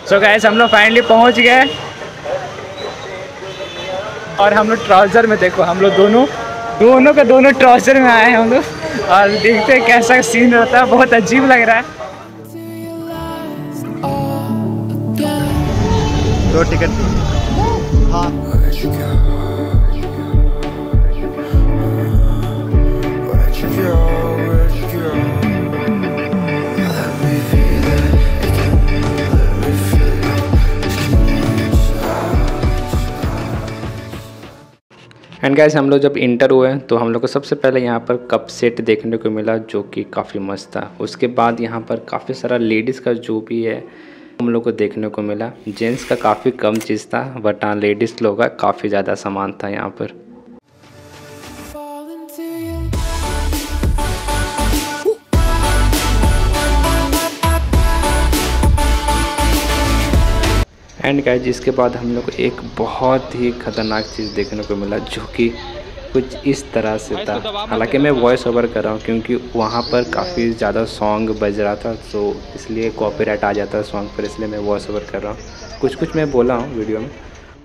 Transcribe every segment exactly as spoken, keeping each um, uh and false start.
So guys हम लोग finally पहुंच गए और हम लोग ट्राउज़र में, देखो हम लोग दोनों दोनों के दोनों ट्राउज़र में आए हैं हम लोग और देखते हैं कैसा सीन रहता है। बहुत अजीब लग रहा है। दो टिकट हाँ एंड गाइस हम लोग जब इंटर हुए तो हम लोग को सबसे पहले यहाँ पर कप सेट देखने को मिला जो कि काफ़ी मस्त था। उसके बाद यहाँ पर काफ़ी सारा लेडीज़ का जो भी है हम लोग को देखने को मिला। जेंट्स का काफ़ी कम चीज़ था बट हाँ लेडीज़ लोग का काफ़ी ज़्यादा सामान था यहाँ पर। एंड गाइस जिसके बाद हम लोग को एक बहुत ही ख़तरनाक चीज़ देखने को मिला जो कि कुछ इस तरह से था। हालांकि मैं वॉइस ओवर कर रहा हूँ क्योंकि वहाँ पर काफ़ी ज़्यादा सॉन्ग बज रहा था तो इसलिए कॉपीराइट आ जाता है सॉन्ग पर, इसलिए मैं वॉइस ओवर कर रहा हूँ। कुछ कुछ मैं बोला हूँ वीडियो में।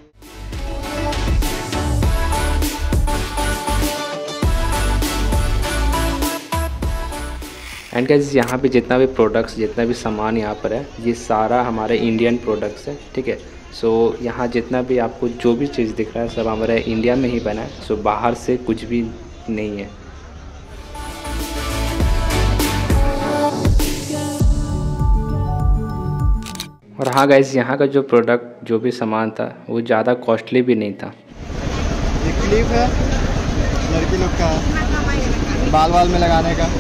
एंड गाइस यहाँ पे जितना भी प्रोडक्ट्स जितना भी सामान यहाँ पर है ये सारा हमारे इंडियन प्रोडक्ट्स है, ठीक है। सो so, यहाँ जितना भी आपको जो भी चीज़ दिख रहा है सब हमारे इंडिया में ही बना है। सो so, बाहर से कुछ भी नहीं है। और हाँ गाइस यहाँ का जो प्रोडक्ट जो भी सामान था वो ज़्यादा कॉस्टली भी नहीं था। ये क्लिप है लड़की लोग का, बाल बाल में लगाने का।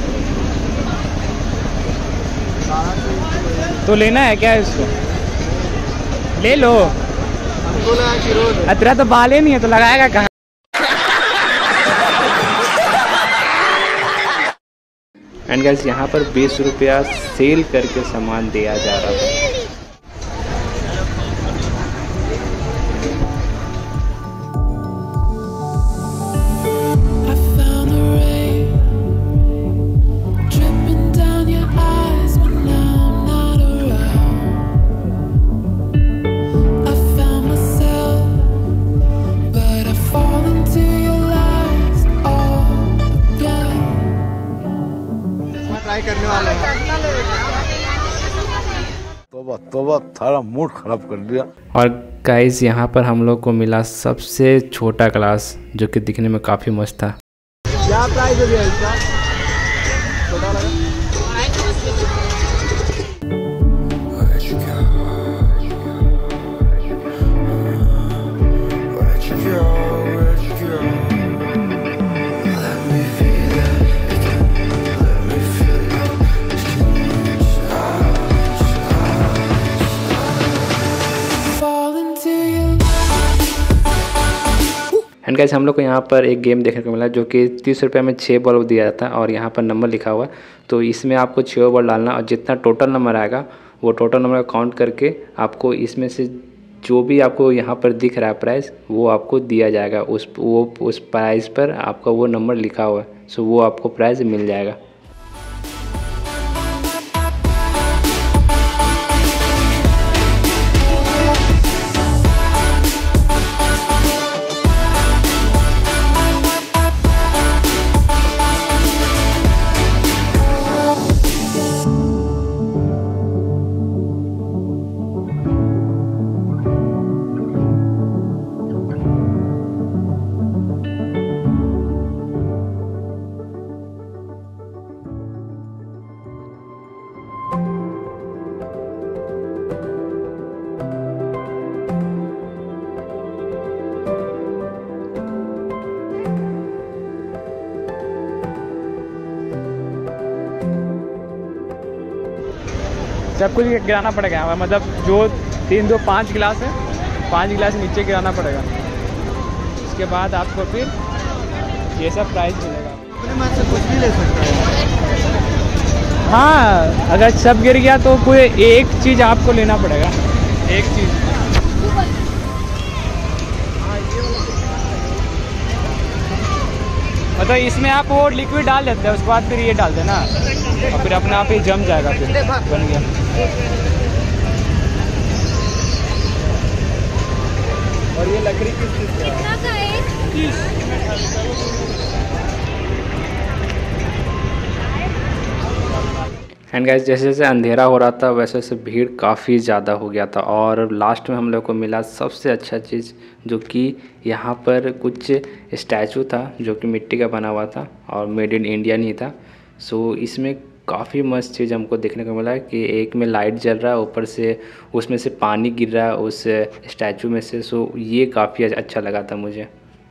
तो लेना है क्या इसको? ले लो। तेरा तो बाल ही नहीं है तो लगाएगा कहाँ? एंड गाइस यहाँ पर बीस रुपया सेल करके सामान दिया जा रहा था। ट्राई करने वाले हैं। तोबा तोबा थारा मूड खराब कर दिया। और गाइस यहाँ पर हम लोग को मिला सबसे छोटा क्लास जो कि दिखने में काफ़ी मस्त था। क्या प्राइस है भैया इसका? छोटा लगा। एंड गाइस हम लोग को यहाँ पर एक गेम देखने को मिला जो कि तीस रुपये में छः बॉल दिया जाता है और यहाँ पर नंबर लिखा हुआ है। तो इसमें आपको छः बॉल डालना और जितना टोटल नंबर आएगा वो टोटल नंबर काउंट करके आपको इसमें से जो भी आपको यहाँ पर दिख रहा है प्राइस वो आपको दिया जाएगा। उस वो उस प्राइस पर आपका वो नंबर लिखा हुआ है, सो वो आपको प्राइस मिल जाएगा। सब कुछ गिराना पड़ेगा, मतलब जो तीन दो पाँच गिलास है, पाँच गिलास नीचे गिराना पड़ेगा। उसके बाद आपको फिर ये सब प्राइस मिलेगा। अपने मन से कुछ भी ले सकता है। हाँ अगर सब गिर गया तो कोई एक चीज़ आपको लेना पड़ेगा, एक चीज़। मतलब इसमें आप वो लिक्विड डाल देते हैं, उसके बाद फिर ये डाल देना और फिर अपने आप ही जम जाएगा, फिर बन गया। और ये लकड़ी किस चीज़ की है? एंड गाइस जैसे जैसे अंधेरा हो रहा था वैसे वैसे भीड़ काफ़ी ज़्यादा हो गया था और लास्ट में हम लोग को मिला सबसे अच्छा चीज़, जो कि यहाँ पर कुछ स्टैचू था जो कि मिट्टी का बना हुआ था और मेड इन इंडिया नहीं था। सो इसमें काफ़ी मस्त चीज़ हमको देखने को मिला कि एक में लाइट जल रहा है, ऊपर से उसमें से पानी गिर रहा है उस स्टैचू में से। सो ये काफ़ी अच्छा लगा था मुझे।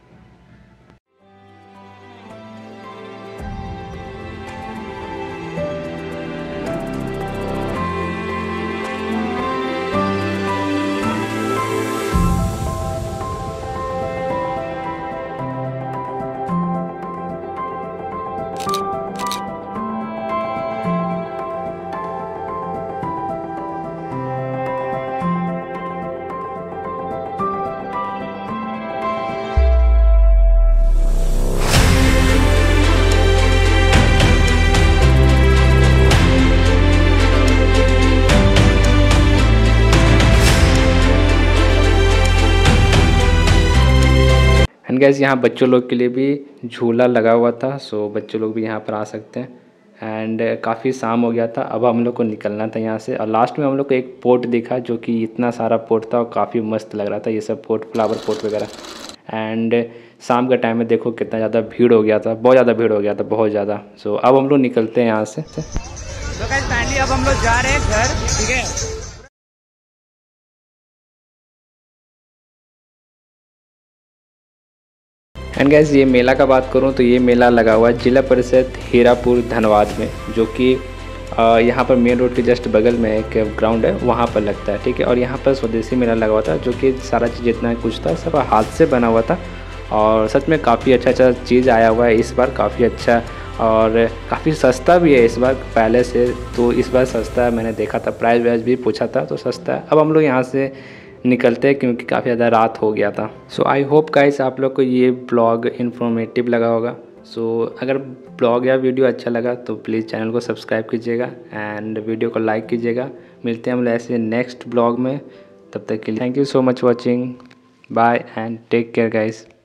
एंड गैस यहाँ बच्चों लोग के लिए भी झूला लगा हुआ था, सो बच्चों लोग भी यहाँ पर आ सकते हैं। एंड काफ़ी शाम हो गया था, अब हम लोग को निकलना था यहाँ से। और लास्ट में हम लोग को एक पोट दिखा जो कि इतना सारा पोट था और काफ़ी मस्त लग रहा था ये सब पोट, फ्लावर पोट वगैरह। एंड शाम के टाइम में देखो कितना ज़्यादा भीड़ हो गया था, बहुत ज़्यादा भीड़ हो गया था, बहुत ज़्यादा। सो अब हम लोग निकलते हैं यहाँ से। तो गाइस फाइनली अब हम लोग जा रहे हैं घर, ठीक है। एंड गैस ये मेला का बात करूँ तो ये मेला लगा हुआ है जिला परिषद हीरापुर धनबाद में, जो कि यहाँ पर मेन रोड के जस्ट बगल में एक ग्राउंड है, वहाँ पर लगता है, ठीक है। और यहाँ पर स्वदेशी मेला लगा हुआ था जो कि सारा चीज़ जितना कुछ था सब हाथ से बना हुआ था और सच में काफ़ी अच्छा अच्छा चीज़ आया हुआ है इस बार, काफ़ी अच्छा और काफ़ी सस्ता भी है इस बार पहले से। तो इस बार सस्ता है, मैंने देखा था, प्राइस वाइज भी पूछा था तो सस्ता है। अब हम लोग यहाँ से निकलते हैं क्योंकि काफ़ी ज़्यादा रात हो गया था। सो आई होप गाइस आप लोग को ये ब्लॉग इन्फॉर्मेटिव लगा होगा। सो so, अगर ब्लॉग या वीडियो अच्छा लगा तो प्लीज़ चैनल को सब्सक्राइब कीजिएगा एंड वीडियो को लाइक कीजिएगा। मिलते हैं हम लोग ऐसे नेक्स्ट ब्लॉग में, तब तक के लिए thank you so much watching, bye and take care guys.